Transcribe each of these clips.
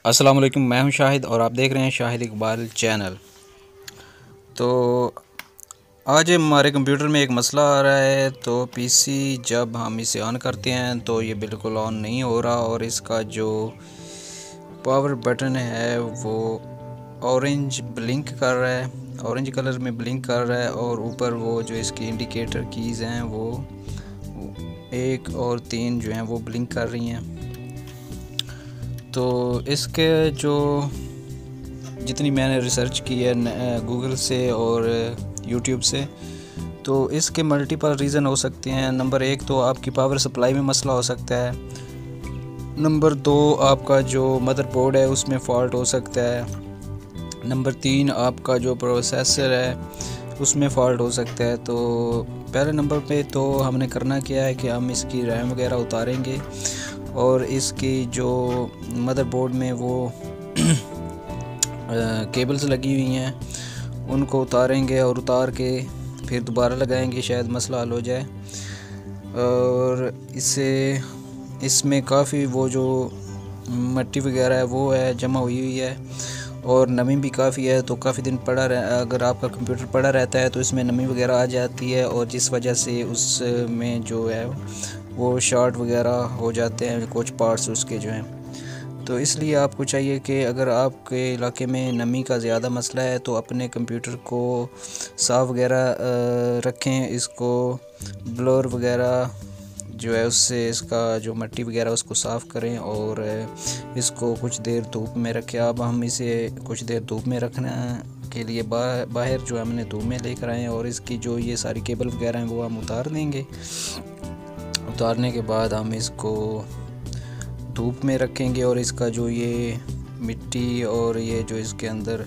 अस्सलाम वालेकुम। मैं हूं शाहिद और आप देख रहे हैं शाहिद इकबाल चैनल। तो आज हमारे कंप्यूटर में एक मसला आ रहा है। तो पीसी जब हम इसे ऑन करते हैं तो ये बिल्कुल ऑन नहीं हो रहा और इसका जो पावर बटन है वो ऑरेंज ब्लिंक कर रहा है, ऑरेंज कलर में ब्लिंक कर रहा है। और ऊपर वो जो इसकी इंडिकेटर कीज़ हैं वो 1 और 3 जो हैं वो ब्लिंक कर रही हैं। तो इसके जो जितनी मैंने रिसर्च की है गूगल से और यूट्यूब से, तो इसके मल्टीपल रीज़न हो सकते हैं। नंबर 1 तो आपकी पावर सप्लाई में मसला हो सकता है। नंबर 2 आपका जो मदरबोर्ड है उसमें फ़ॉल्ट हो सकता है। नंबर 3 आपका जो प्रोसेसर है उसमें फ़ॉल्ट हो सकता है। तो पहले नंबर पे तो हमने करना क्या है कि हम इसकी रैम वगैरह उतारेंगे और इसकी जो मदरबोर्ड में वो केबल्स लगी हुई हैं उनको उतारेंगे और उतार के फिर दोबारा लगाएंगे, शायद मसला हल हो जाए। और इसमें काफ़ी वो जो मिट्टी वगैरह है वो है जमा हुई है और नमी भी काफ़ी है। तो काफ़ी दिन अगर आपका कंप्यूटर पड़ा रहता है तो इसमें नमी वगैरह आ जाती है और जिस वजह से उसमें जो है वो शॉर्ट वगैरह हो जाते हैं कुछ पार्ट्स उसके जो हैं। तो इसलिए आपको चाहिए कि अगर आपके इलाके में नमी का ज़्यादा मसला है तो अपने कंप्यूटर को साफ़ वगैरह रखें। इसको ब्लोर वगैरह जो है उससे इसका जो मिट्टी वगैरह उसको साफ़ करें और इसको कुछ देर धूप में रखें। अब हम इसे कुछ देर धूप में रखने के लिए बाहर जो हमने धूप में लेकर आए और इसकी जो ये सारी केबल वगैरह हैं वो हम उतार देंगे। उतारने के बाद हम इसको धूप में रखेंगे और इसका जो ये मिट्टी और ये जो इसके अंदर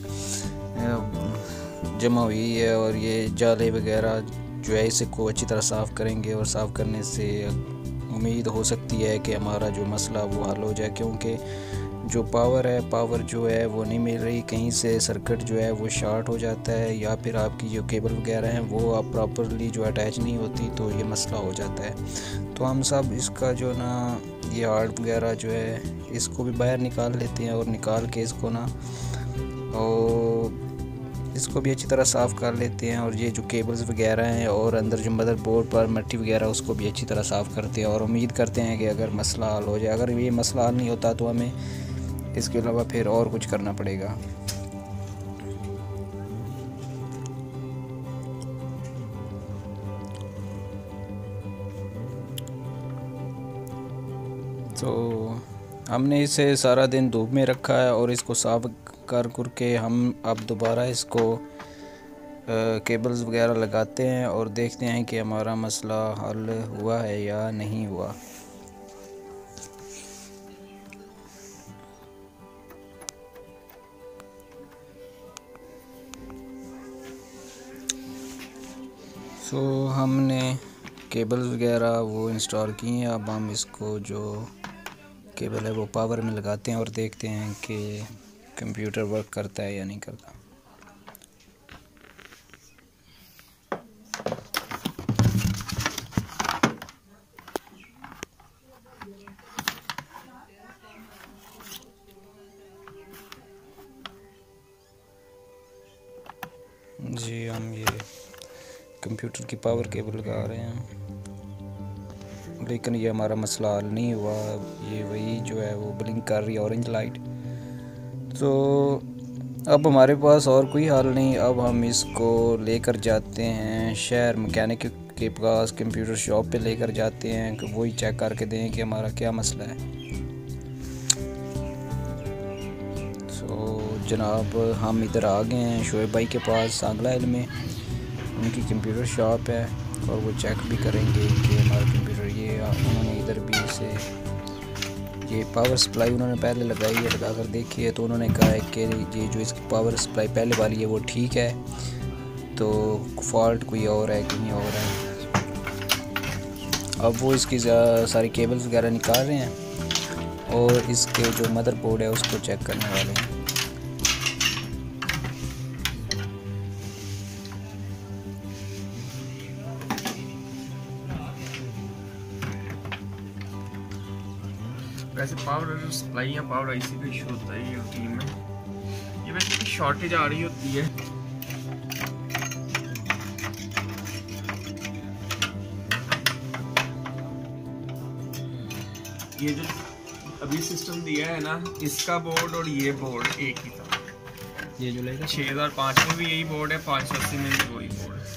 जमा हुई है और ये जाले वगैरह जो है इसे को अच्छी तरह साफ़ करेंगे। और साफ़ करने से उम्मीद हो सकती है कि हमारा जो मसला वो हल हो जाए, क्योंकि जो पावर जो है वो नहीं मिल रही। कहीं से सर्किट जो है वो शॉर्ट हो जाता है या फिर आपकी जो केबल वगैरह हैं वो आप प्रॉपरली जो अटैच नहीं होती, तो ये मसला हो जाता है। तो हम सब इसका जो ना ये हार्ड वगैरह जो है इसको भी बाहर निकाल लेते हैं और निकाल के इसको ना और इसको भी अच्छी तरह साफ़ कर लेते हैं। और ये जो केबल्स वगैरह हैं और अंदर जो मदरबोर्ड पर मिट्टी वगैरह उसको भी अच्छी तरह साफ़ करते हैं और उम्मीद करते हैं कि अगर मसला हल हो जाए। अगर ये मसला हल नहीं होता तो हमें इसके अलावा फिर और कुछ करना पड़ेगा। तो हमने इसे सारा दिन धूप में रखा है और इसको साफ कर के हम अब दोबारा इसको केबल्स वगैरह लगाते हैं और देखते हैं कि हमारा मसला हल हुआ है या नहीं हुआ। हमने केबल्स वगैरह वो इंस्टॉल की हैं। अब हम इसको जो केबल है वो पावर में लगाते हैं और देखते हैं कि कंप्यूटर वर्क करता है या नहीं करता। जी, हम ये कंप्यूटर की पावर केबल लगा रहे हैं लेकिन ये हमारा मसला हल नहीं हुआ। ये वही जो है वो ब्लिंक कर रही है ऑरेंज लाइट। तो अब हमारे पास और कोई हल नहीं। अब हम इसको लेकर जाते हैं शहर मैकेनिक के पास, कंप्यूटर शॉप पे लेकर जाते हैं कि वही चेक करके दें कि हमारा क्या मसला है। तो जनाब हम इधर आ गए हैं शोएब भाई के पास सांगला हिल में। उनकी कंप्यूटर शॉप है और वो चेक भी करेंगे कि हमारा कंप्यूटर ये उन्होंने इधर भी से ये पावर सप्लाई उन्होंने पहले लगाई है, लगा कर देखी है। तो उन्होंने कहा है कि ये जो इसकी पावर सप्लाई पहले वाली है वो ठीक है, तो फॉल्ट कोई और है कहीं और है। अब वो इसकी सारी केबल्स वगैरह निकाल रहे हैं और इसके जो मदरबोर्ड है उसको चेक करने वाले हैं। वैसे पावर सप्लाई या पावर आईसी का इशू होता है ये टीम में, ये वैसे शॉर्टेज आ रही होती है। ये जो अभी सिस्टम दिया है ना, इसका बोर्ड और ये बोर्ड एक ही था। ये जो लेगा 6005 में भी यही बोर्ड है, 580 में भी वही बोर्ड है।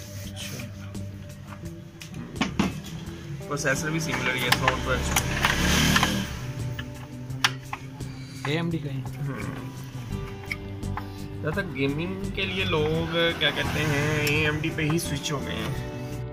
प्रोसेसर भी सिमिलर ही है, सॉफ्टवेयर AMD का ही। ज़्यादा गेमिंग के लिए लोग क्या कहते हैं AMD पे ही स्विच हो गए हैं।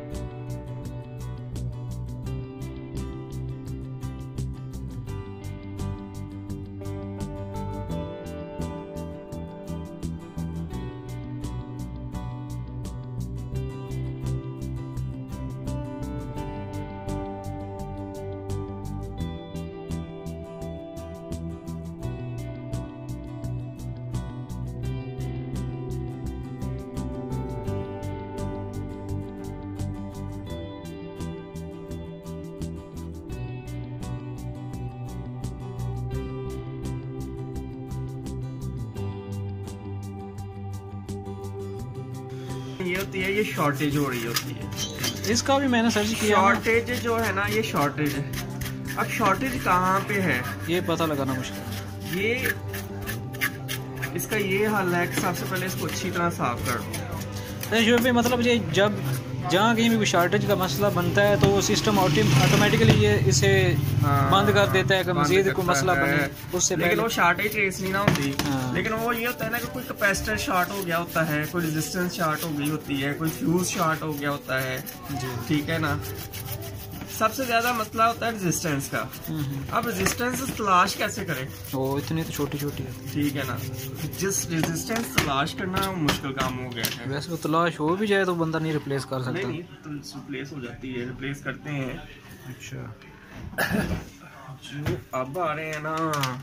ये होती है, ये शॉर्टेज हो रही होती है। इसका भी मैंने सर्च किया, शॉर्टेज जो है ना, ये शॉर्टेज है। अब शॉर्टेज कहाँ पे है ये पता लगाना मुश्किल है। ये इसका ये हाल है कि सबसे पहले इसको अच्छी तरह साफ कर दो। पे मतलब ये जब जहाँ कहीं भी शॉर्टेज का मसला बनता है तो वो सिस्टम ऑटोमेटिकली ये इसे बंद कर देता है कि मजीद कोई मसला बने उससे लेकिन पहले। वो शॉर्टेज ट्रेस नहीं ना होती। लेकिन वो ये होता है ना कि कोई कैपेसिटर शॉर्ट हो गया होता है, कोई रेजिस्टेंस शॉर्ट हो गई होती है, कोई फ्यूज शॉर्ट हो गया होता है, ठीक है ना। सबसे ज्यादा मसला होता है रेजिस्टेंस का। अब रेजिस्टेंस तलाश कैसे करें? वो इतनी तो छोटी छोटी है, ठीक है ना। जिस रेजिस्टेंस तलाश करना मुश्किल काम हो गया है। वैसे वो तलाश हो भी जाए तो बंदा नहीं रिप्लेस कर सकता। नहीं तो रिप्लेस हो जाती है, रिप्लेस करते हैं। अच्छा जो अब आ रहे हैं ना,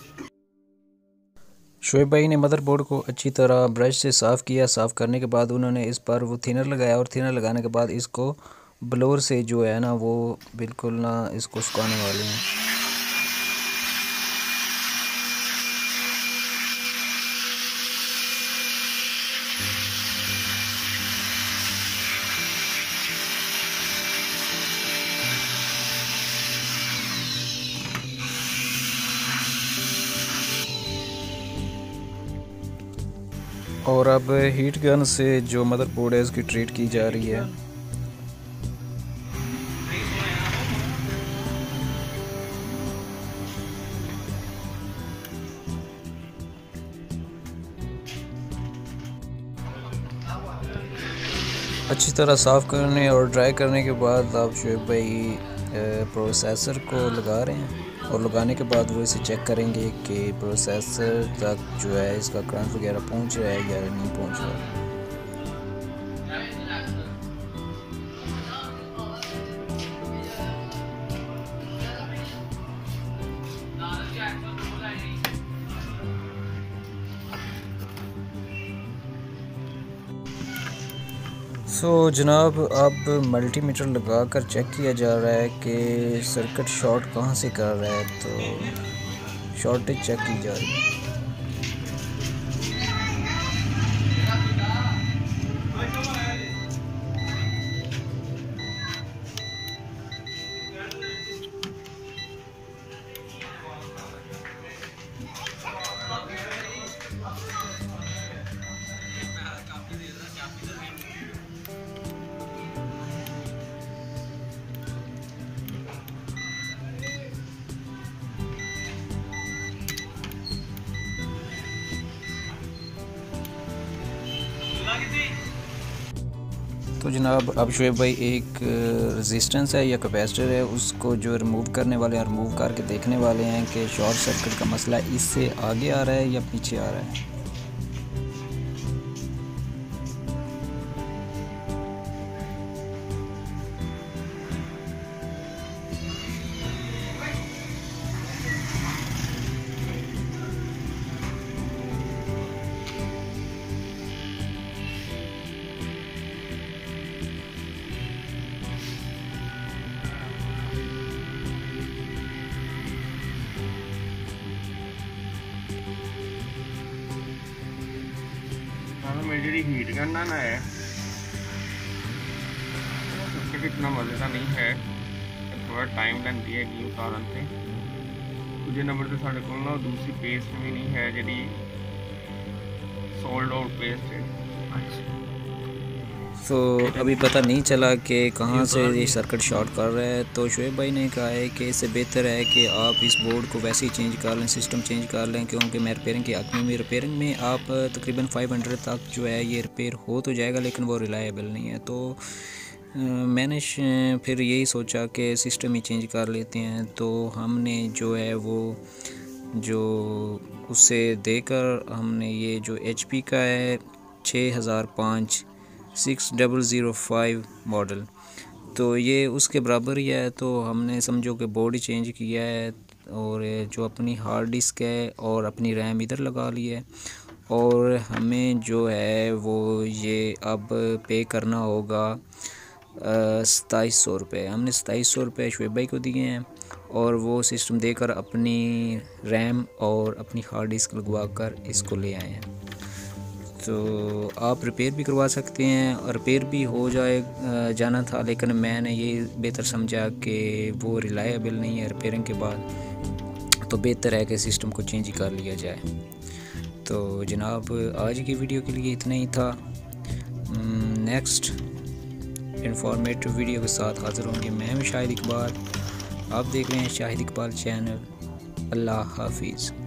शोएब भाई ने मदरबोर्ड को अच्छी तरह ब्रश से साफ़ किया। साफ़ करने के बाद उन्होंने इस पर वो थिनर लगाया और थिनर लगाने के बाद इसको ब्लोअर से जो है ना वो बिल्कुल ना इसको सुखाने वाले हैं। और अब हीट गन से जो मदरबोर्ड है उसकी ट्रीट की जा रही है। अच्छी तरह साफ़ करने और ड्राई करने के बाद आप शोएब भाई प्रोसेसर को लगा रहे हैं और लगाने के बाद वो इसे चेक करेंगे कि प्रोसेसर तक जो है इसका करंट वगैरह पहुंच रहा है या नहीं पहुंच रहा है। जनाब अब मल्टीमीटर लगाकर चेक किया जा रहा है कि सर्किट शॉर्ट कहाँ से कर रहा है, तो शॉर्टेज चेक की जा रही है। तो जनाब अब शोएब भाई एक रेजिस्टेंस है या कैपेसिटर है उसको जो रिमूव करने वाले हैं रिमूव करके देखने वाले हैं कि शॉर्ट सर्किट का मसला इससे आगे आ रहा है या पीछे आ रहा है। मेरी हीट करना ना है इतना मजे का नहीं है, थोड़ा टाइम लगती है उतारन से। दूजे नंबर से साढ़े को ना दूसरी पेस्ट भी नहीं है जी सोल्ड आउट पेस्ट है। तो अभी पता नहीं चला कि कहाँ से ये सर्किट शॉर्ट कर रहा है। तो शुएब भाई ने कहा है कि इससे बेहतर है कि आप इस बोर्ड को वैसे ही चेंज कर लें, सिस्टम चेंज कर लें, क्योंकि मैं रिपेयरिंग के हक़ में रिपेयरिंग में आप तकरीबन 500 तक जो है ये रिपेयर हो तो जाएगा, लेकिन वो रिलायबल नहीं है। तो मैंने फिर यही सोचा कि सिस्टम ही चेंज कर लेते हैं। तो हमने जो है वो जो उससे देकर हमने ये जो HP का है 6005 6005 मॉडल, तो ये उसके बराबर ही है। तो हमने समझो कि बोर्ड ही चेंज किया है और जो अपनी हार्ड डिस्क है और अपनी रैम इधर लगा ली है, और हमें जो है वो ये अब पे करना होगा 2700 रुपये। हमने 2700 रुपये शुएब भाई को दिए हैं और वो सिस्टम देकर अपनी रैम और अपनी हार्ड डिस्क लगवा कर इसको ले आए हैं। तो आप रिपेयर भी करवा सकते हैं और रिपेयर भी हो जाना था, लेकिन मैंने ये बेहतर समझा कि वो रिलायबल नहीं है रिपेयरिंग के बाद, तो बेहतर है कि सिस्टम को चेंज कर लिया जाए। तो जनाब आज की वीडियो के लिए इतना ही था। नेक्स्ट इंफॉर्मेटिव वीडियो के साथ हाज़िर होंगे। मैं हूं शाहिद इकबाल, आप देख रहे हैं शाहिद इकबाल चैनल। अल्लाह हाफिज़।